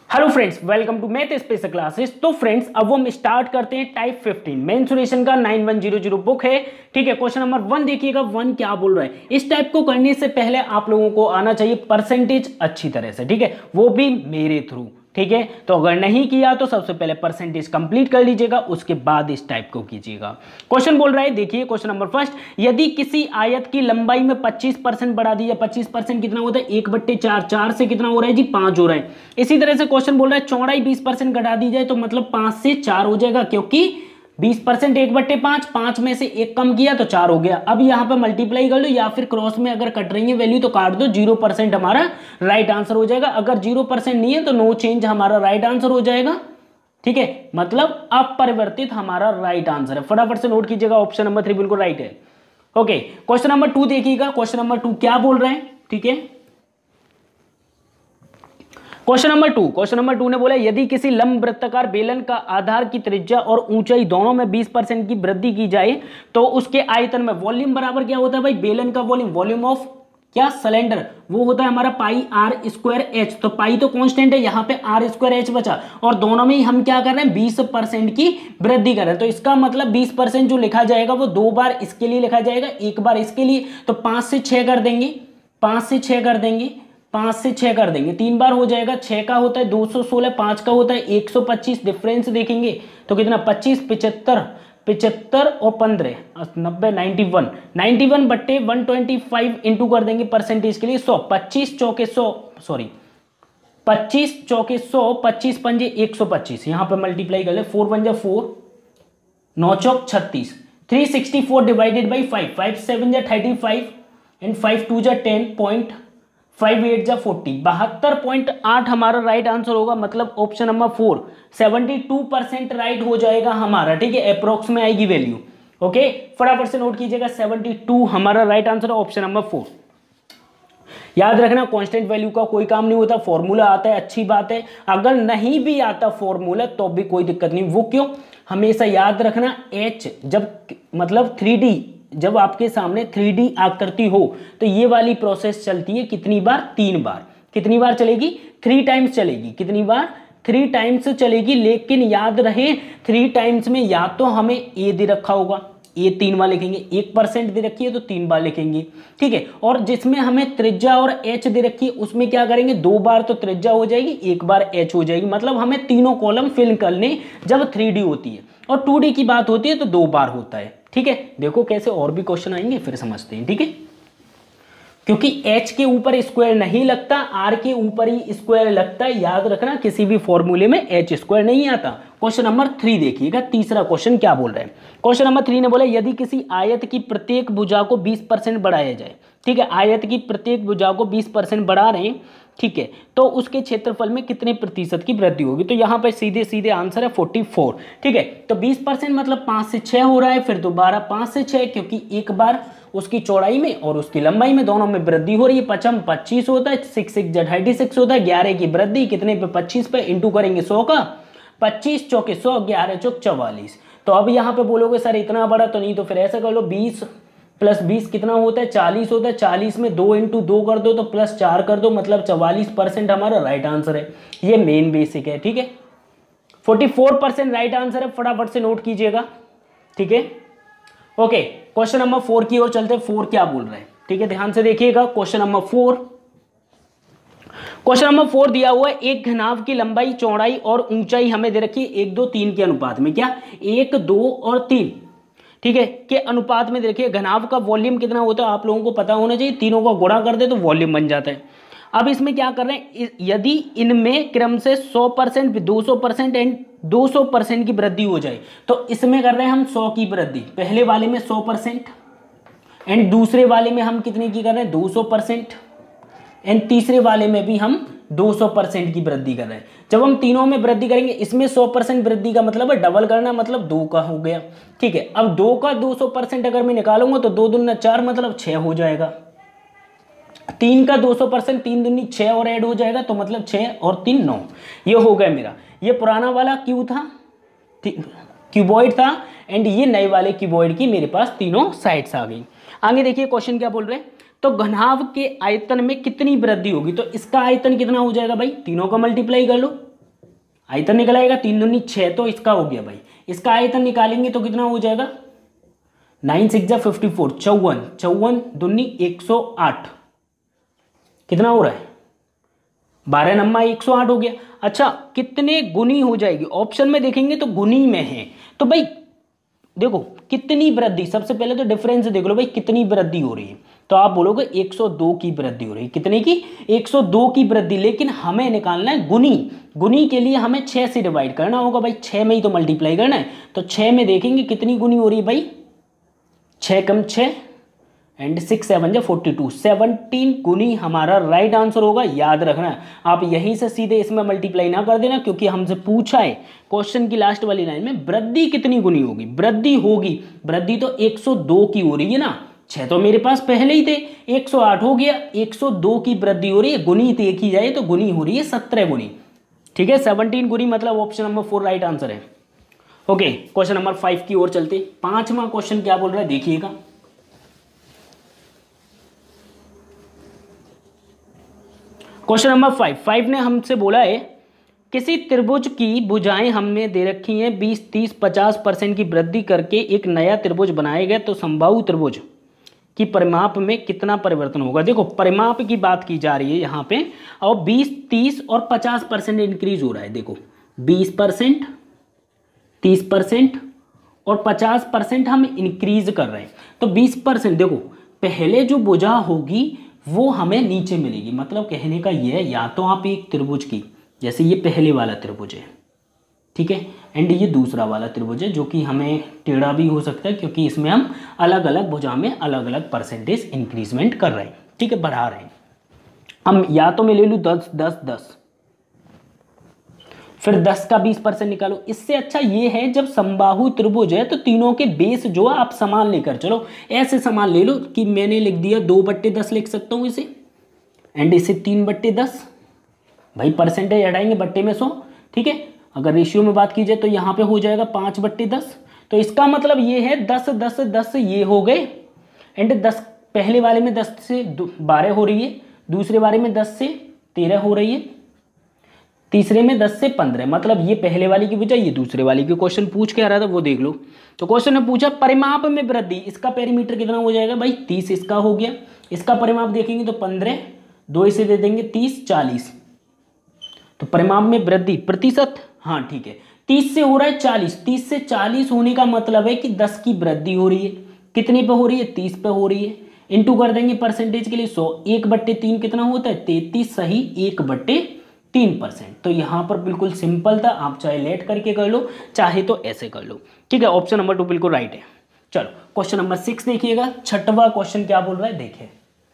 Hello friends, welcome to math special classes. तो friends, अब हम स्टार्ट करते हैं टाइप 15 मेंसुरेशन का 9100 बुक है। ठीक है, क्वेश्चन नंबर 1 देखिएगा। 1 क्या बोल रहा है? इस टाइप को करने से पहले आप लोगों को आना चाहिए परसेंटेज अच्छी तरह से। ठीक है, वो भी मेरे थ्रू। ठीक है, तो अगर नहीं किया तो सबसे पहले परसेंटेज कंप्लीट कर लीजिएगा, उसके बाद इस टाइप को कीजिएगा। क्वेश्चन बोल रहा है, देखिए क्वेश्चन नंबर फर्स्ट, यदि किसी आयत की लंबाई में 25% बढ़ा दी जाए। 25% कितना होता है? 1/4। 4 से कितना हो रहा है जी? 5 हो रहा है। इसी तरह से क्वेश्चन बोल रहा है चौड़ाई 20% घटा दी जाए, तो मतलब 5 से 4 हो जाएगा, क्योंकि 20% 1/5, 5 में से 1 कम किया तो 4 हो गया। अब यहाँ पे मल्टीप्लाई कर लो, या फिर क्रॉस में अगर कट रही है वैल्यू तो काट दो। 0% हमारा राइट आंसर हो जाएगा। अगर 0% नहीं है तो नो चेंज हमारा राइट आंसर हो जाएगा। ठीक है, मतलब अपरिवर्तित हमारा राइट आंसर है। फटाफट से नोट कीजिएगा, ऑप्शन नंबर 3 बिल्कुल राइट है। ओके, क्वेश्चन नंबर 2 देखिएगा। क्वेश्चन नंबर 2 क्या बोल रहे हैं? ठीक है, क्वेश्चन नंबर टू ने बोला, यदि किसी लंब वृत्ताकार बेलन का आधार की त्रिज्या और ऊंचाई दोनों में 20% की वृद्धि की जाए तो उसके आयतन में वॉल्यूम बराबर क्या होता है भाई? बेलन का वॉल्यूम, वॉल्यूम ऑफ क्या? सिलेंडर, वो होता है हमारा पाई आर स्क्वायर एच। तो पाई तो कांस्टेंट है, यहाँ पे आर स्क्वायर एच बचा, और दोनों में ही हम क्या कर रहे हैं? 20% की वृद्धि कर रहे हैं। तो इसका मतलब 20% जो लिखा जाएगा वो 2 बार इसके लिए लिखा जाएगा, 1 बार इसके लिए। तो 5 से 6 कर देंगे, 5 से 6 कर देंगे, 5 से 6 कर देंगे, 3 बार हो जाएगा। 6 का होता है 216, 5 का होता है 125। डिफरेंस देखेंगे तो कितना? 25, 75, 75 और 15, 90, 91, 91/125 इंटू कर देंगे परसेंटेज के लिए 100। 25 चौके 100, सॉरी 25 चौके 100, 25 पंजे 125। यहाँ पे मल्टीप्लाई कर ले, 4 पंजा 4, 9 चौक 36, 364 डिवाइडेड बाई 5, 5 7 जा 35 एंड 5 2 जा 10 पॉइंट 5 8 जा 40, 72.8 हमारा राइट आंसर होगा। मतलब ऑप्शन नंबर 4 72% राइट हो जाएगा हमारा। ठीक है, अप्रोक्स में आएगी वैल्यू। ओके, फटाफट से नोट कीजिएगा, 72 हमारा राइट आंसर है, ऑप्शन नंबर 4। याद रखना, कांस्टेंट वैल्यू का कोई काम नहीं होता, फॉर्मूला आता है अच्छी बात है, अगर नहीं भी आता फॉर्मूला तो भी कोई दिक्कत नहीं। वो क्यों? हमेशा याद रखना, एच जब मतलब 3D, जब आपके सामने 3D आकृति हो तो ये वाली प्रोसेस चलती है कितनी बार? 3 बार। कितनी बार चलेगी? 3 टाइम्स चलेगी। कितनी बार? 3 टाइम्स चलेगी। लेकिन याद रहे, 3 टाइम्स में या तो हमें ए दे रखा होगा, ए 3 बार लिखेंगे, 1% दे रखी है तो 3 बार लिखेंगे। ठीक है, और जिसमें हमें त्रिज्या और एच दे रखी है उसमें क्या करेंगे? 2 बार तो त्रिज्या हो जाएगी, 1 बार एच हो जाएगी। मतलब हमें तीनों कॉलम फिल करने जब 3D होती है, और 2D की बात होती है तो 2 बार होता है। ठीक है, देखो कैसे और भी क्वेश्चन आएंगे फिर समझते हैं। ठीक है, क्योंकि h के ऊपर स्क्वायर नहीं लगता, r के ऊपर ही स्क्वायर लगता है। याद रखना, किसी भी फॉर्मूले में h स्क्वायर नहीं आता। क्वेश्चन नंबर 3 देखिएगा, तीसरा क्वेश्चन क्या बोल रहे हैं? क्वेश्चन नंबर 3 ने बोला, यदि किसी आयत की प्रत्येक भुजा को 20% बढ़ाया जाए। ठीक है, आयत की प्रत्येक भुजा को 20% बढ़ा रहे हैं, ठीक है, तो उसके क्षेत्रफल में कितने प्रतिशत की वृद्धि होगी? तो यहाँ पर सीधे सीधे आंसर है 44। ठीक है, तो 20% मतलब 5 से 6 हो रहा है, फिर दोबारा 5 से 6, क्योंकि एक बार उसकी चौड़ाई में और उसकी लंबाई में दोनों में वृद्धि हो रही है। 5 25 होता है, 6 6 जा 36 होता है, 11 की वृद्धि कितने पे? 25 पे, इंटू करेंगे 100 का, 25 चौके 100, 11 चौक 44। तो अब यहाँ पे बोलोगे सर इतना बड़ा तो नहीं, तो फिर ऐसा कर लो, 20 + 20 कितना होता है? 40 होता है। 40 में 2 × 2 कर दो तो +4 कर दो, मतलब 44% हमारा राइट आंसर है। ये मेन बेसिक है। ठीक है, 44% राइट आंसर है, फटाफट से नोट कीजिएगा। ठीक है, ओके, क्वेश्चन नंबर 4 की ओर चलते हैं। 4 क्या बोल रहे हैं? ठीक है, ध्यान से देखिएगा। क्वेश्चन नंबर 4 दिया हुआ है, एक घनाभ की लंबाई, चौड़ाई और ऊंचाई हमें दे रखी है 1 2 3 के अनुपात में। क्या? 1 2 और 3, ठीक है, के अनुपात में देखिए। घनाभ का वॉल्यूम कितना होता है आप लोगों को पता होना चाहिए, तीनों को गुणा कर दे तो वॉल्यूम बन जाता है। अब इसमें क्या कर रहे हैं? यदि इनमें क्रम से 100%, 200% एंड 200% की वृद्धि हो जाए तो इसमें कर रहे हैं हम 100 की वृद्धि। पहले वाले में 100% एंड दूसरे वाले में हम कितने की कर रहे हैं? 200%, एंड तीसरे वाले में भी हम 200% की वृद्धि कर रहे हैं। जब हम तीनों में वृद्धि करेंगे, इसमें 100% वृद्धि का मतलब है डबल करना, मतलब 2 का हो गया। ठीक है, अब 2 का 200% अगर मैं निकालूंगा तो 2 दूनी 4 मतलब 6 हो जाएगा। 3 का 200%, 3 दूनी 6 और ऐड हो जाएगा, तो मतलब 6 और 3 9। ये हो गया मेरा। ये पुराना वाला क्यू था, क्यूबॉइड था, एंड ये नए वाले क्यूबॉइड की मेरे पास तीनों साइड्स आ गई। आगे देखिए क्वेश्चन क्या बोल रहे हैं? तो घनाभ के आयतन में कितनी वृद्धि होगी? तो इसका आयतन कितना हो जाएगा भाई? तीनों का मल्टीप्लाई कर लो, आयतन निकल आएगा, 3 दूनी 6, तो इसका हो गया भाई। इसका आयतन निकालेंगे तो कितना हो जाएगा, 9 6 जा 54, 54, 54 दूनी 108, कितना हो रहा है 12 नम्मा 108 हो गया। अच्छा कितने गुनी हो जाएगी, ऑप्शन में देखेंगे तो गुनी में है, तो भाई देखो कितनी वृद्धि, सबसे पहले तो डिफरेंस देख लो भाई कितनी वृद्धि हो रही है, तो आप बोलोगे 102 की वृद्धि हो रही है। कितने की, 102 की वृद्धि, लेकिन हमें निकालना है गुनी। गुनी के लिए हमें 6 से डिवाइड करना होगा भाई, 6 में ही तो मल्टीप्लाई करना है, तो 6 में देखेंगे कितनी गुनी हो रही है भाई, 6 कम 6 एंड 6 7 जा 42, 17 गुनी हमारा राइट आंसर होगा। याद रखना है, आप यहीं से सीधे इसमें मल्टीप्लाई ना कर देना, क्योंकि हमसे पूछा है क्वेश्चन की लास्ट वाली लाइन में वृद्धि कितनी गुनी होगी। वृद्धि होगी, वृद्धि तो 102 की हो रही है ना, 6 तो मेरे पास पहले ही थे, 108 हो गया, 102 की वृद्धि हो रही है, गुनी देखी जाए तो गुनी हो रही है 17 गुनी, ठीक है 17 गुनी, मतलब ऑप्शन नंबर 4 राइट आंसर है। ओके क्वेश्चन नंबर 5 की ओर चलते। 5वां क्वेश्चन क्या बोल रहा है देखिएगा, क्वेश्चन नंबर 5 ने हमसे बोला है किसी त्रिभुज की भुजाएं हमें दे रखी हैं 20 30 50% की वृद्धि करके एक नया त्रिभुज बनाया गया, तो समबाहु त्रिभुज की परिमाप में कितना परिवर्तन होगा। देखो परिमाप की बात की जा रही है यहाँ पे, और 20 30 और 50% इंक्रीज हो रहा है। देखो 20% 30% और 50% हम इंक्रीज कर रहे हैं, तो 20% देखो पहले जो भुजा होगी वो हमें नीचे मिलेगी, मतलब कहने का ये है या तो आप एक त्रिभुज की, जैसे ये पहले वाला त्रिभुज है, ठीक है, एंड ये दूसरा वाला त्रिभुज है जो कि हमें टेढ़ा भी हो सकता है, क्योंकि इसमें हम अलग अलग भुजा में अलग अलग परसेंटेज इंक्रीजमेंट कर रहे हैं, ठीक है, बढ़ा रहे हैं। हम या तो मैं ले लूँ 10 10 10, फिर 10 का 20% निकालो। इससे अच्छा ये है जब समबाहु त्रिभुज है तो तीनों के बेस जो आप समान लेकर चलो, ऐसे समान ले लो कि मैंने लिख दिया 2/10 लिख सकता हूँ इसे, एंड इसे 3/10, भाई परसेंटेज हटाएंगे बट्टे में 100, ठीक है। अगर रेशियो में बात की जाए तो यहाँ पे हो जाएगा 5/10, तो इसका मतलब ये है 10 10 10 ये हो गए, एंड 10 पहले वाले में 10 से 12 हो रही है, दूसरे वाले में 10 से 13 हो रही है, तीसरे में 10 से 15, मतलब ये पहले वाली की बजाय ये दूसरे वाली की क्वेश्चन पूछ के आ रहा था, वो देख लो। तो क्वेश्चन ने पूछा परिमाप में वृद्धि, इसका पेरीमीटर कितना हो जाएगा भाई 30 इसका हो गया, इसका परिमाप देखेंगे तो 15, 2 इसे दे देंगे 30 40, तो परिमाप में वृद्धि प्रतिशत, हाँ ठीक है 30 से हो रहा है 40, 30 से 40 होने का मतलब है कि 10 की वृद्धि हो रही है, कितने पे हो रही है 30 पे हो रही है, इंटू कर देंगे परसेंटेज के लिए 100, 1/3 कितना होता है 33, सही 1/3%। तो यहाँ पर बिल्कुल सिंपल था, आप चाहे लेट करके कर लो चाहे तो ऐसे कर लो, ठीक है, ऑप्शन नंबर 2 बिल्कुल राइट है। चलो क्वेश्चन नंबर 6 देखिएगा, 6वां क्वेश्चन क्या बोल रहा है देखिए।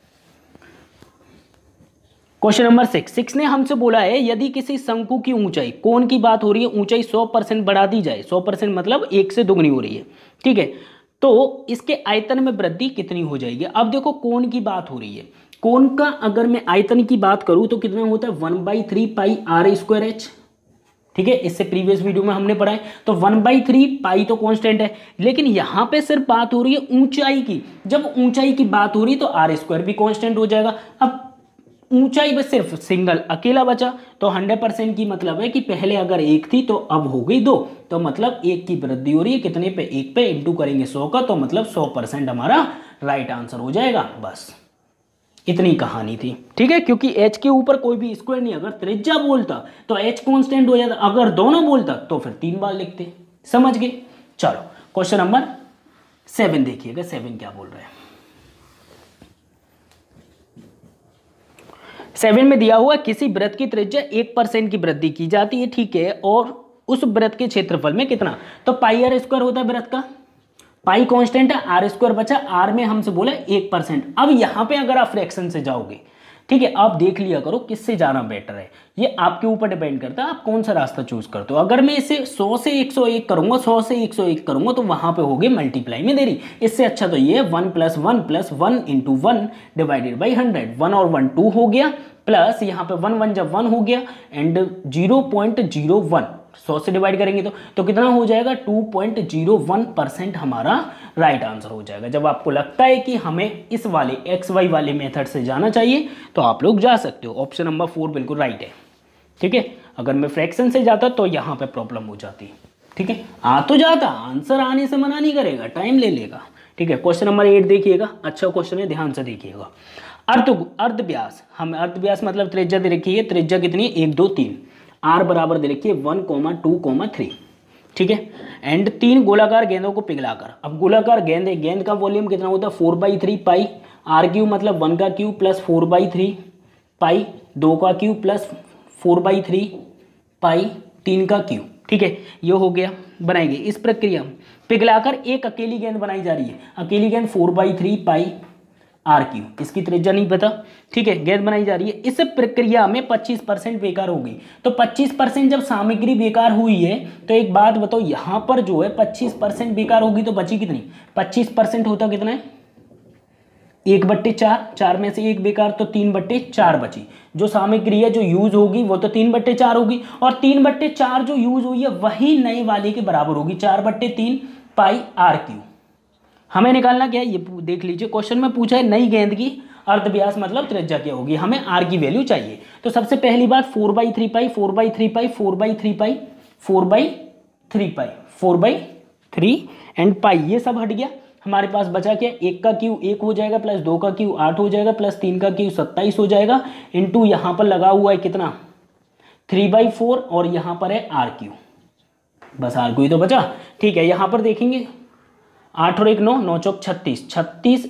क्वेश्चन नंबर 6 ने हमसे बोला है यदि किसी शंकु की ऊंचाई, कोण की बात हो रही है, ऊंचाई 100% बढ़ा दी जाए, 100% मतलब 1 से दुगनी हो रही है, ठीक है, तो इसके आयतन में वृद्धि कितनी हो जाएगी। अब देखो कोण की बात हो रही है, कोण का अगर मैं आयतन की बात करूं तो कितना होता है 1/3 पाई r²h, ठीक है, इससे प्रीवियस वीडियो में हमने पढ़ा है, तो 1/3 पाई तो कांस्टेंट है, लेकिन यहां पे सिर्फ बात हो रही है ऊंचाई की, जब ऊंचाई की बात हो रही है तो r² भी कांस्टेंट हो जाएगा। अब ऊंचाई बस सिर्फ सिंगल अकेला बचा, तो 100% की मतलब है कि पहले अगर 1 थी तो अब हो गई 2, तो मतलब 1 की वृद्धि हो रही है, कितने पे 1 पे, इंटू करेंगे 100 का, तो मतलब 100% हमारा राइट आंसर हो जाएगा। बस इतनी कहानी थी, ठीक है, क्योंकि h के ऊपर कोई भी स्क्वायर नहीं, अगर त्रिज्या बोलता तो h कांस्टेंट हो जाता, अगर दोनों बोलता तो फिर 3 बार लिखते, समझ गए। चलो क्वेश्चन नंबर 7 देखिएगा, 7 क्या बोल रहे हैं। 7 में दिया हुआ किसी वृत्त की त्रिज्या 1% की वृद्धि की जाती है, ठीक है, और उस वृत्त के क्षेत्रफल में कितना, तो पाई r² होता है वृत्त का, पाई कांस्टेंट है, r² बचा, r में हमसे बोला 1%। अब यहां पे अगर आप फ्रैक्शन से जाओगे, ठीक है, आप देख लिया करो किससे जाना बेटर है, ये आपके ऊपर डिपेंड करता है आप कौन सा रास्ता चूज करते हो। अगर मैं इसे 100 से 101 करूंगा, 100 से 101 करूंगा, तो वहां पे होगी मल्टीप्लाई में देरी, इससे अच्छा तो ये 1 + 1 + 1 × 1 डिवाइडेड बाई 100, 1 और 1 2 हो गया, प्लस यहाँ पे 1 1 जब 1 हो गया, एंड 0.01 100 से डिवाइड करेंगे तो कितना हो जाएगा 2.01% हमारा राइट आंसर हो जाएगा। जब आपको लगता है कि हमें इस वाले XY वाले मेथड से जाना चाहिए तो आप लोग जा सकते हो, ऑप्शन नंबर 4 बिल्कुल राइट है, ठीक है। अगर मैं फ्रैक्शन से जाता तो यहाँ पे प्रॉब्लम हो जाती। ठीक है, आ तो जाता, आंसर आने से मना नहीं करेगा, टाइम ले लेगा। ठीक है, क्वेश्चन नंबर 8 देखिएगा, अच्छा क्वेश्चन है, ध्यान से देखिएगा। अर्ध व्यास, हमें अर्ध व्यास मतलब त्रिज्या दे रखी है, त्रिज्या कितनी है 1 2 3, आर बराबर दे रखी है 1 2 3। ठीक है, एंड 3 गोलाकार गेंदों को पिघलाकर, अब गोलाकार गेंद है, गेंद का वॉल्यूम कितना होता है 4/3 पाई, आर क्यू मतलब 1 का क्यू प्लस 4/3 पाई, 2 का क्यू प्लस 4/3 पाई, 3 का क्यू। ठीक है, ये हो गया, बनाएंगे इस प्रक्रिया पिघलाकर एक अकेली गेंद बनाई जा रही है, अकेली गेंद 4/3 पाई आर क्यू, इसकी त्रिज्या नहीं पता। ठीक है, गेंद बनाई जा रही है, इस प्रक्रिया में 25% बेकार हो गई। तो 25% जब सामग्री बेकार हुई है तो एक बात बताओ, यहां पर जो है 25% बेकार होगी तो बची कितनी, 25% होता कितना है 1/4, 4 में से 1 बेकार तो 3/4 बची। जो सामग्री है जो यूज होगी वो तो 3/4 होगी, और 3/4 जो यूज हुई है वही नए वाले के बराबर होगी 4/3 पाई आर क्यू। हमें निकालना क्या है ये देख लीजिए, क्वेश्चन में पूछा है नई गेंद की अर्धव्यास मतलब त्रिज्या क्या होगी, हमें आर की वैल्यू चाहिए। तो सबसे पहली बात 4/3 पाई 4/3 पाई 4/3 पाई 4/3 पाई 4/3 एंड पाई, ये सब हट गया। हमारे पास बचा क्या, 1 का क्यू 1 हो जाएगा, प्लस 2 का क्यू 8 हो जाएगा, प्लस 3 का क्यू 27 हो जाएगा, इंटू यहाँ पर लगा हुआ है कितना 3/4, और यहाँ पर है आर क्यू, बस आर क्यू तो बचा। ठीक है, यहाँ पर देखेंगे 8 और 1 9, 9 चौक 36, 36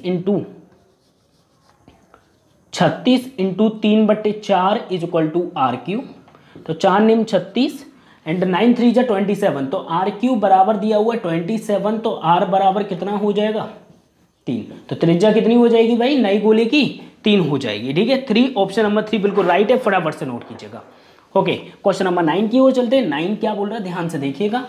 into 3/4 is equal to R Q. तो 4 निम 36 एंड 9 3 जा 27, तो आर क्यू बराबर दिया हुआ है 27, तो आर बराबर कितना हो जाएगा 3। तो त्रिज्या कितनी हो जाएगी भाई नई गोले की 3 हो जाएगी। ठीक है, 3 ऑप्शन नंबर 3 बिल्कुल राइट है, फटाफट से नोट कीजिएगा। ओके, क्वेश्चन नंबर 9 की ओर चलते हैं। 9 क्या बोल रहा है ध्यान से देखिएगा।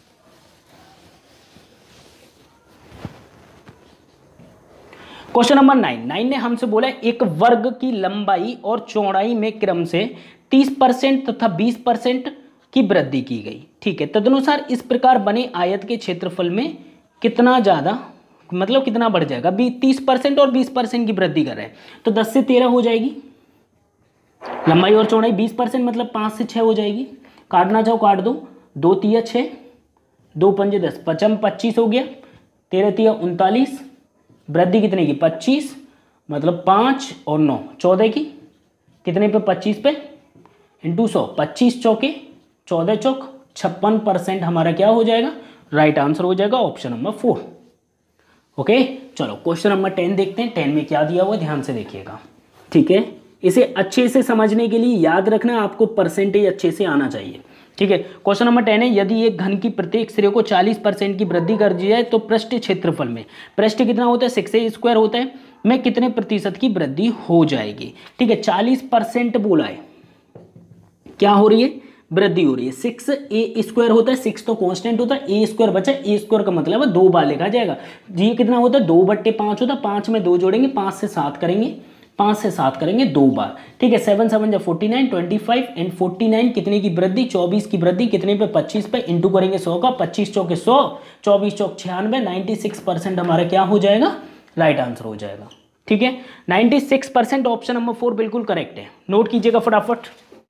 क्वेश्चन नंबर 9 ने हमसे बोला एक वर्ग की लंबाई और चौड़ाई में क्रम से 30% तथा 20% की वृद्धि की गई। ठीक है, तदनुसार इस प्रकार बने आयत के क्षेत्रफल में कितना ज्यादा मतलब कितना बढ़ जाएगा, 30% और 20% की वृद्धि कर रहे हैं, तो 10 से 13 हो जाएगी लंबाई और चौड़ाई, 20% मतलब 5 से 6 हो जाएगी। काटना चाहो काट दो, 2 तिया 6, 2 पंजे 10, 25 हो गया, 13 तिया 39, वृद्धि कितने की 25 मतलब 5 और 9 14 की, कितने पे 25 पे इंटू 100, 25 चौके 14 चौक 56% हमारा क्या हो जाएगा, राइट आंसर हो जाएगा ऑप्शन नंबर 4। ओके, चलो क्वेश्चन नंबर 10 देखते हैं। 10 में क्या दिया हुआ ध्यान से देखिएगा। ठीक है, इसे अच्छे से समझने के लिए याद रखना आपको परसेंटेज अच्छे से आना चाहिए। ठीक है, क्वेश्चन नंबर 10 है, यदि एक घन की प्रत्येक सिरे को 40% की वृद्धि कर दी जाए तो पृष्ठ क्षेत्रफल में, पृष्ठ कितना होता है 6a² होता है, में कितने प्रतिशत की वृद्धि हो जाएगी। ठीक है, 40% बोला है, क्या हो रही है वृद्धि हो रही है। 6a² होता है, 6 तो कांस्टेंट होता है, a² बचा, a² का मतलब है 2 बार लिखा जाएगा। ये कितना होता है 2/5 होता है, 5 में 2 जोड़ेंगे 5 से 7 करेंगे, 5 से 7 करेंगे 2 बार। ठीक है, 7 7 जा 49, 25 एंड 49 कितने की वृद्धि 24 की वृद्धि, कितने पे 25 पे, इंटू करेंगे 100 का, 25 चौके 100, 24 चौक 96, 96% हमारा क्या हो जाएगा, राइट आंसर हो जाएगा। ठीक है, 96% ऑप्शन नंबर 4 बिल्कुल करेक्ट है, नोट कीजिएगा फटाफट।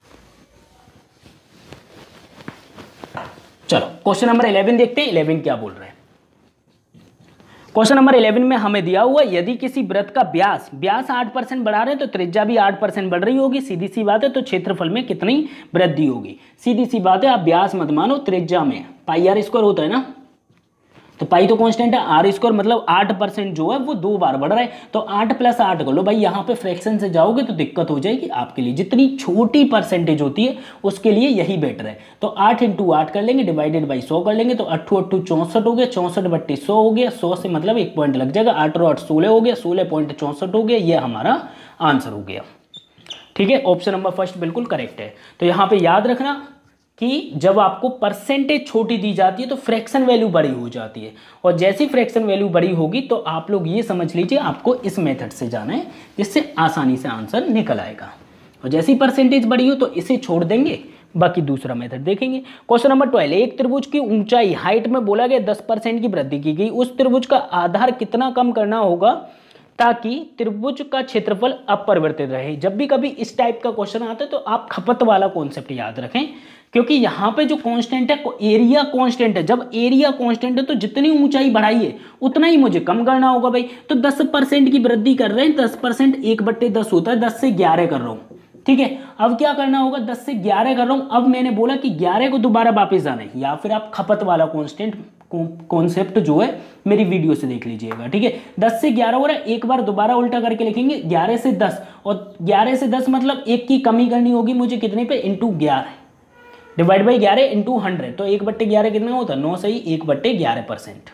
चलो क्वेश्चन नंबर 11 देखते हैं, 11 क्या बोल रहे हैं। क्वेश्चन नंबर 11 में हमें दिया हुआ यदि किसी वृत्त का व्यास 8% बढ़ा रहे तो त्रिज्या भी 8% बढ़ रही होगी, सीधी सी बात है, तो क्षेत्रफल में कितनी वृद्धि होगी, सीधी सी बात है, आप व्यास मत मानो, त्रिज्या में पाई r² होता है ना, तो पाई तो कांस्टेंट है, r² मतलब 8% जो है वो 2 बार बढ़ रहा है, तो 8 + 8 कर लो भाई, यहाँ पे फ्रैक्शन से जाओगे तो दिक्कत हो जाएगी आपके लिए, जितनी छोटी परसेंटेज होती है उसके लिए यही बेटर है। तो 8 × 8 कर लेंगे, डिवाइडेड बाई 100 कर लेंगे, तो 8 8 64 हो गया, 64/100 हो गया, 100 से मतलब 1 पॉइंट लग जाएगा, 8 और 8 16 हो गया, 16.64 हो गया, ये हमारा आंसर हो गया। ठीक है, ऑप्शन नंबर फर्स्ट बिल्कुल करेक्ट है। तो यहाँ पे याद रखना कि जब आपको परसेंटेज छोटी दी जाती है तो फ्रैक्शन वैल्यू बड़ी हो जाती है, और जैसी फ्रैक्शन वैल्यू बड़ी होगी तो आप लोग ये समझ लीजिए आपको इस मेथड से जाना है, जिससे आसानी से आंसर निकल आएगा, और जैसी परसेंटेज बड़ी हो तो इसे छोड़ देंगे, बाकी दूसरा मेथड देखेंगे। क्वेश्चन नंबर 12, एक त्रिभुज की ऊंचाई हाइट में बोला गया 10% की वृद्धि की गई, उस त्रिभुज का आधार कितना कम करना होगा ताकि त्रिभुज का क्षेत्रफल अपरिवर्तित रहे। जब भी कभी इस टाइप का क्वेश्चन आता है तो आप खपत वाला कॉन्सेप्ट याद रखें, क्योंकि यहाँ पे जो कांस्टेंट है एरिया कांस्टेंट है। जब एरिया कांस्टेंट है तो जितनी ऊंचाई बढ़ाइए उतना ही मुझे कम करना होगा भाई। तो 10% की वृद्धि कर रहे हैं, 10% 1/10 होता है, 10 से 11 कर रहा हूँ, ठीक है। अब क्या करना होगा, 10 से 11 कर रहा हूँ। अब मैंने बोला कि 11 को दोबारा वापस आना है, या फिर आप खपत वाला कॉन्स्टेंट कॉन्सेप्ट जो है मेरी वीडियो से देख लीजिएगा, ठीक है। 10 से 11 हो रहा है, एक बार दोबारा उल्टा करके लिखेंगे 11 से 10, और 11 से 10 मतलब एक की कमी करनी होगी मुझे कितने पे, इंटू 11 डिवाइड बाई 11 इंटू 100। तो 1/11 कितना होता है, 9 सही 1/11%,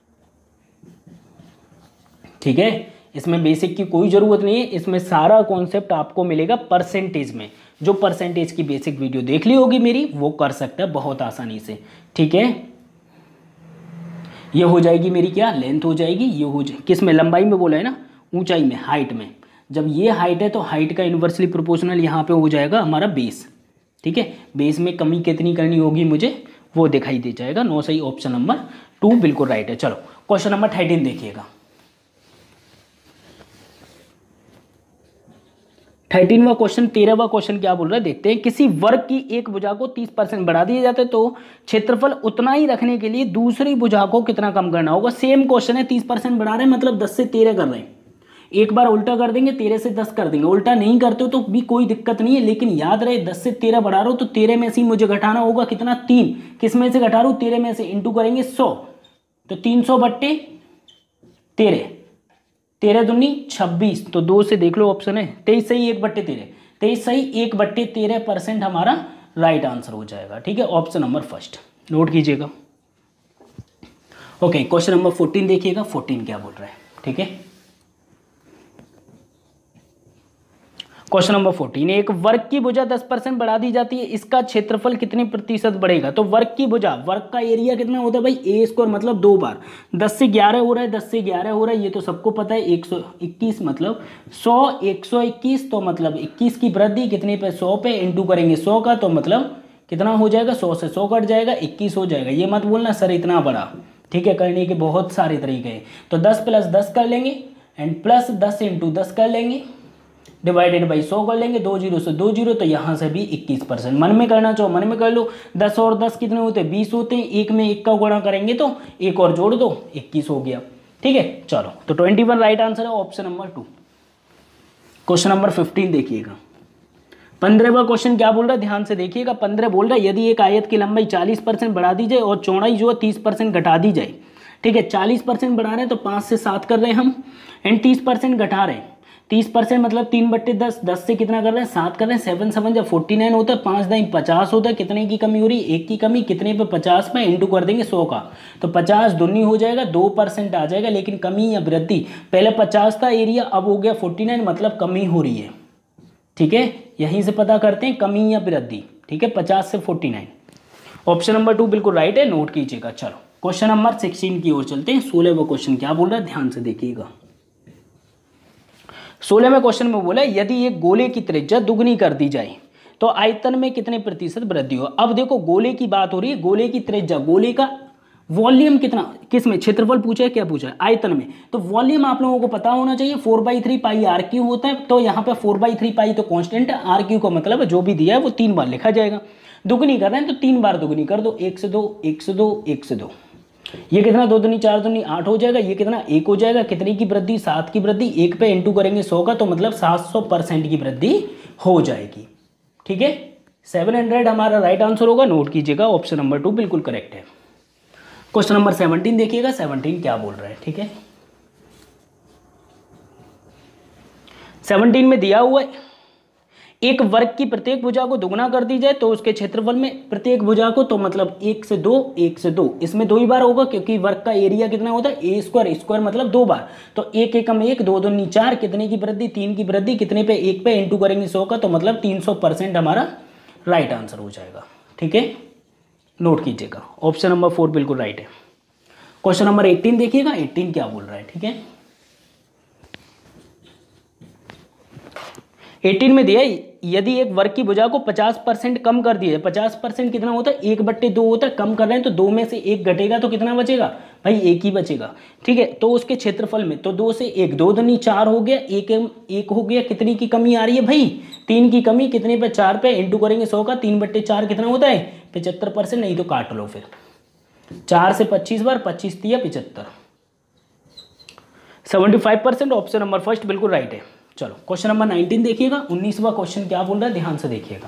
ठीक है। इसमें बेसिक की कोई जरूरत नहीं है, इसमें सारा कॉन्सेप्ट आपको मिलेगा परसेंटेज में। जो परसेंटेज की बेसिक वीडियो देख ली होगी मेरी वो कर सकता है बहुत आसानी से, ठीक है। ये हो जाएगी मेरी क्या लेंथ हो जाएगी, ये हो जाएगी किस में, लंबाई में बोला है ना, ऊंचाई में, हाइट में। जब ये हाइट है तो हाइट का इन्वर्सली प्रोपोर्शनल यहाँ पे हो जाएगा हमारा बेस, ठीक है। बेस में कमी कितनी करनी होगी मुझे वो दिखाई दे जाएगा। 9 सही, ऑप्शन नंबर 2 बिल्कुल राइट है। चलो क्वेश्चन नंबर 13 देखिएगा। 13वां क्वेश्चन, 13वां क्वेश्चन क्या बोल रहा है देखते हैं। किसी वर्ग की एक भुजा को 30% बढ़ा दिया जाता है तो क्षेत्रफल उतना ही रखने के लिए दूसरी भुजा को कितना कम करना होगा। सेम क्वेश्चन है, 30% बढ़ा रहे हैं मतलब 10 से 13 कर रहे हैं। एक बार उल्टा कर देंगे, 13 से 10 कर देंगे। उल्टा नहीं करते हो तो भी कोई दिक्कत नहीं है, लेकिन याद रहे 10 से 13 बढ़ा रहा हो तो 13 में से ही मुझे घटाना होगा कितना, 3। किस में से घटा रहा हूँ, 13 में से, इंटू करेंगे 100, तो 300/13, 13 दूनी 26, तो 2 से देख लो ऑप्शन है 23 सही 1/13, 23 सही 1/13% हमारा राइट आंसर हो जाएगा, ठीक है। ऑप्शन नंबर फर्स्ट नोट कीजिएगा। ओके क्वेश्चन नंबर 14 देखिएगा, 14 क्या बोल रहा है, ठीक है। क्वेश्चन नंबर 14, एक वर्ग की भुजा 10% बढ़ा दी जाती है, इसका क्षेत्रफल कितने प्रतिशत बढ़ेगा। तो वर्ग की भुजा, वर्ग का एरिया कितना होता है भाई, ए स्क्वायर मतलब 2 बार, 10 से 11 हो रहा है, 10 से 11 हो रहा है, ये तो सबको पता है। 121 मतलब 100, 121 तो मतलब 21 की वृद्धि कितने पे, 100 पे, इंटू करेंगे 100 का, तो मतलब कितना हो जाएगा, 100 से 100 कट जाएगा, 21 हो जाएगा। ये मत बोलना सर इतना बड़ा, ठीक है, करने के बहुत सारे तरीके हैं। तो 10 + 10 कर लेंगे एंड प्लस 10 × 10 कर लेंगे, डिवाइडेड बाई 100 कर लेंगे, 2 0 से 2 0, तो यहाँ से भी 21%। मन में करना चाहो मन में कर लो। 10 और 10 कितने होते हैं, 20 होते हैं। एक में एक का गुणा करेंगे तो एक और जोड़ दो, 21 हो गया, ठीक है। चलो तो 21 राइट आंसर है, ऑप्शन नंबर 2। क्वेश्चन नंबर 15 देखिएगा। 15वां क्वेश्चन क्या बोल रहा है, ध्यान से देखिएगा। 15 बोल रहा है यदि एक आयत की लंबाई 40% बढ़ा दी जाए और चौड़ाई जो है 30% घटा दी जाए, ठीक है। 40% बढ़ा रहे हैं तो 5 से 7 कर रहे हैं हम, एंड 30% घटा रहे हैं। 30% मतलब 3/10, 10 से कितना कर रहे हैं, 7 कर रहे हैं। 7 7 जब 49 होता है, 5 9 50 होता है। कितने की कमी हो रही है, 1 की कमी, कितने पे, 50 पे, इंटू कर देंगे 100 का, तो 50 दूनी हो जाएगा, 2% आ जाएगा। लेकिन कमी या वृद्धि, पहले 50 था एरिया, अब हो गया 49, मतलब कमी हो रही है, ठीक है। यहीं से पता करते हैं कमी या वृद्धि, ठीक है, 50 से 49। ऑप्शन नंबर 2 बिल्कुल राइट है, नोट कीजिएगा। चलो क्वेश्चन नंबर 16 की ओर चलते हैं। 16वां क्वेश्चन क्या बोल रहा है, ध्यान से देखिएगा। 16वें क्वेश्चन में बोला यदि एक गोले की त्रिज्या दुगनी कर दी जाए तो आयतन में कितने प्रतिशत वृद्धि हो। अब देखो गोले की बात हो रही है, गोले की त्रिज्या, गोले का वॉल्यूम कितना, किस में, क्षेत्रफल पूछा है, क्या पूछा है, आयतन में। तो वॉल्यूम आप लोगों को पता होना चाहिए, 4/3 पाई r³ होता है। तो यहाँ पे 4/3 पाई तो कांस्टेंट है, r³ का मतलब जो भी दिया है वो 3 बार लिखा जाएगा। दुगनी कर रहे हैं तो 3 बार दुगनी कर दो, 1 से 2, 1 से 2, 1 से 2। ये कितना, 2 दूनी 4 दूनी 8 हो जाएगा। ये कितना, 1 हो जाएगा। कितनी की वृद्धि, 7 की वृद्धि। 1 पे इंटू करेंगे 100 का, तो मतलब 700% की वृद्धि हो जाएगी, ठीक है। 700 हमारा राइट आंसर होगा, नोट कीजिएगा। ऑप्शन नंबर 2 बिल्कुल करेक्ट है। क्वेश्चन नंबर 17 देखिएगा, 17 क्या बोल रहा है, ठीक है। 17 में दिया हुआ है एक वर्ग की प्रत्येक भुजा को दुगना कर दी जाए तो उसके क्षेत्रफल में प्रत्येक भुजा को, तो मतलब 1 से 2, 1 से 2, इसमें 2 ही बार होगा क्योंकि वर्ग का एरिया कितना होता है, a स्क्वायर, स्क्वायर मतलब 2 बार। तो 1 एकम 1, 2 दूनी 4, कितने की वृद्धि, 3 की वृद्धि, कितने पे, 1 पे, इंटू करेंगे 100 का, तो मतलब 300% हमारा राइट आंसर हो जाएगा, ठीक है। नोट कीजिएगा, ऑप्शन नंबर 4 बिल्कुल राइट है। क्वेश्चन नंबर 18 देखिएगा, 18 क्या बोल रहा है, ठीक है। 18 में दिया यदि एक वर्ग की भुजा को 50% कम कर दिया जाए, 50% कितना होता है, 1/2 होता है, कम कर रहे हैं तो 2 में से 1 घटेगा तो कितना बचेगा भाई, 1 ही बचेगा। ठीक है, तो उसके क्षेत्रफल में तो 2 से 1, 2 दूनी 4 हो गया, 1 हो गया, कितनी की कमी आ रही है भाई, 3 की कमी, कितने पे, 4 पे, इंटू करेंगे 100 का, 3/4 कितना होता है 75%, नहीं तो काट लो फिर, 4 से 25 बार, 25 तिया 75, 75%, ऑप्शन नंबर फर्स्ट बिल्कुल राइट है। चलो क्वेश्चन नंबर 19 देखिएगा, 19वां क्वेश्चन क्या बोल रहा है, ध्यान से देखिएगा।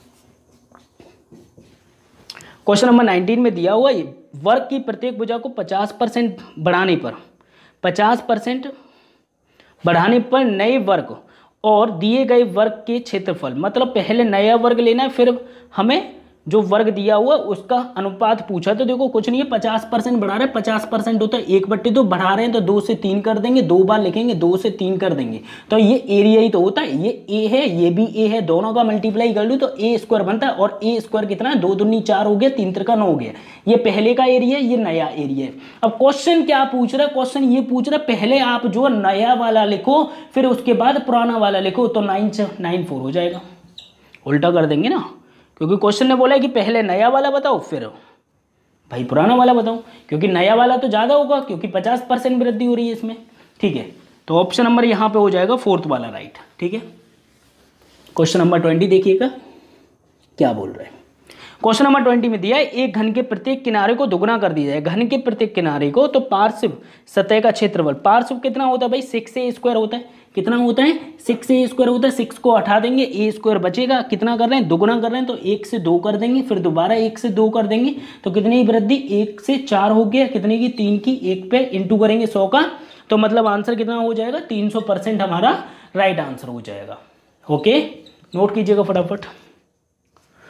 क्वेश्चन नंबर 19 में दिया हुआ है वर्ग की प्रत्येक भुजा को 50% बढ़ाने पर, 50% बढ़ाने पर नए वर्ग और दिए गए वर्ग के क्षेत्रफल, मतलब पहले नया वर्ग लेना है, फिर हमें जो वर्ग दिया हुआ उसका अनुपात पूछा। तो देखो कुछ नहीं है, 50% बढ़ा रहे हैं, 50% होता है 1/2, बढ़ा रहे हैं तो 2 से 3 कर देंगे, 2 बार लिखेंगे, 2 से 3 कर देंगे, तो ये एरिया ही तो होता है, ये ए है, ये भी ए है, दोनों का मल्टीप्लाई कर लूँ तो ए स्क्वायर बनता है, और ए स्क्वायर कितना है, 2 दूनी 4 हो गया, 3 त्रिका 9 हो गया, ये पहले का एरिया है, ये नया एरिया है। अब क्वेश्चन क्या पूछ रहा है, क्वेश्चन ये पूछ रहा है पहले आप जो नया वाला लिखो, फिर उसके बाद पुराना वाला लिखो, तो 994 हो जाएगा, उल्टा कर देंगे ना, क्योंकि क्वेश्चन ने बोला है कि पहले नया वाला बताओ फिर भाई पुराना वाला बताओ, क्योंकि नया वाला तो ज़्यादा होगा, क्योंकि 50% वृद्धि हो रही है इसमें। ठीक है, तो ऑप्शन नंबर यहाँ पे हो जाएगा 4th वाला राइट। ठीक है, क्वेश्चन नंबर 20 देखिएगा क्या बोल रहे हैं। क्वेश्चन नंबर 20 में दिया है एक घन के प्रत्येक किनारे को दुगुना कर दिया जाए, घन के प्रत्येक किनारे को, तो पार्श्व सतह का क्षेत्रफल, पार्श्व कितना होता है भाई, 6a स्क्वायर होता है, कितना होता है 6a स्क्वायर होता है, 6 को हटा देंगे, a स्क्वायर बचेगा, कितना कर रहे हैं, दुगुना कर रहे हैं, तो 1 से 2 कर देंगे, फिर दोबारा 1 से 2 कर देंगे, तो कितनी वृद्धि, 1 से 4 हो गया, कितने की, 3 की, 1 पे इंटू करेंगे 100 का, तो मतलब आंसर कितना हो जाएगा, 300% हमारा राइट आंसर हो जाएगा। ओके, नोट कीजिएगा फटाफट।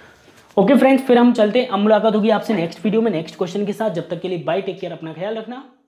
ओके फ्रेंड्स, फिर हम चलते हैं, मुलाकात होगी आपसे नेक्स्ट वीडियो में नेक्स्ट क्वेश्चन के साथ, जब तक के लिए बाय, टेक केयर, अपना ख्याल रखना।